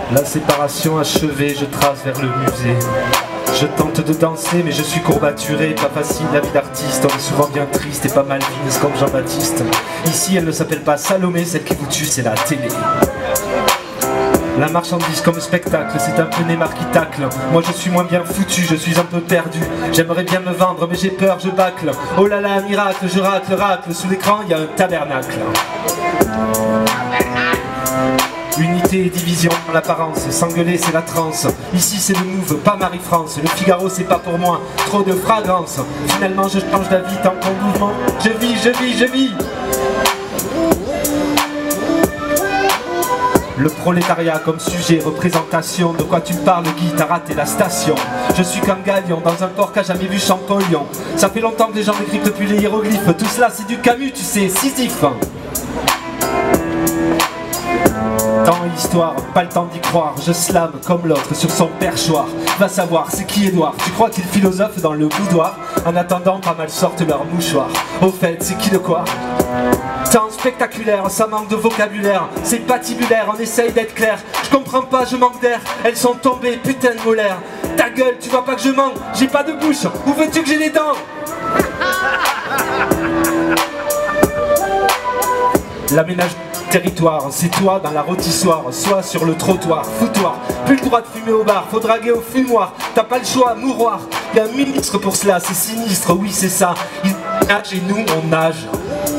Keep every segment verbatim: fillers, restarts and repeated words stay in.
La séparation achevée, je trace vers le musée. Je tente de danser mais je suis courbaturé, pas facile la vie d'artiste, on est souvent bien triste et pas mal vise comme Jean-Baptiste. Ici elle ne s'appelle pas Salomé, celle qui vous tue c'est la télé. La marchandise comme spectacle, c'est un peu Neymar qui tacle. Moi je suis moins bien foutu, je suis un peu perdu. J'aimerais bien me vendre mais j'ai peur, je bâcle. Oh là là, miracle, je racle, racle. Sous l'écran il y a un tabernacle. Unité et division dans l'apparence, s'engueuler c'est la transe. Ici c'est le move, pas Marie-France. Le Figaro c'est pas pour moi, trop de fragrance. Finalement je change d'avis tant qu'en mouvement. Je vis, je vis, je vis. Le prolétariat comme sujet, représentation. De quoi tu parles Guy, t'as raté la station. Je suis comme Galion dans un port qu'a jamais vu Champollion. Ça fait longtemps que les gens décryptent depuis les hiéroglyphes. Tout cela c'est du Camus, tu sais, Sisyphe. Temps et histoire, pas le temps d'y croire. Je slame comme l'autre sur son perchoir. Va savoir, c'est qui Édouard? Tu crois qu'il philosophe dans le boudoir? En attendant, pas mal sortent leurs mouchoirs. Au fait, c'est qui de quoi? Temps spectaculaire, ça manque de vocabulaire. C'est patibulaire, on essaye d'être clair. Je comprends pas, je manque d'air. Elles sont tombées, putain de molaire. Ta gueule, tu vois pas que je mens? J'ai pas de bouche, où veux-tu que j'ai les dents? L'aménagement territoire, c'est toi dans la rôtissoire, soit sur le trottoir, foutoir, plus le droit de fumer au bar, faut draguer au fumoir, t'as pas le choix, mouroir, y'a un ministre pour cela, c'est sinistre, oui c'est ça, il nage et nous on nage.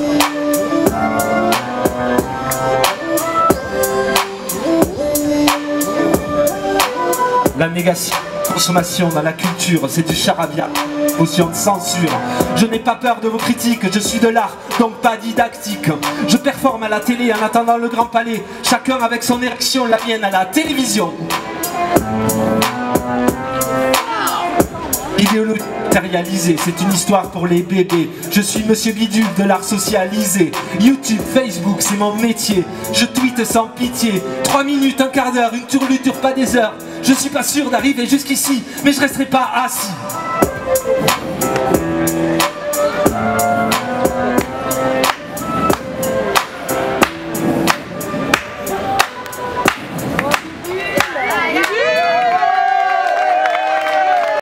La négation, consommation dans la culture, c'est du charabia. Notion de censure. Je n'ai pas peur de vos critiques, je suis de l'art, donc pas didactique. Je performe à la télé en attendant le grand palais, chacun avec son érection, la mienne à la télévision. Idéologie matérialisée, c'est une histoire pour les bébés. Je suis Monsieur Bidule de l'art socialisé. YouTube, Facebook, c'est mon métier. Je tweete sans pitié. Trois minutes, un quart d'heure, une turluture, pas des heures. Je suis pas sûr d'arriver jusqu'ici, mais je resterai pas assis.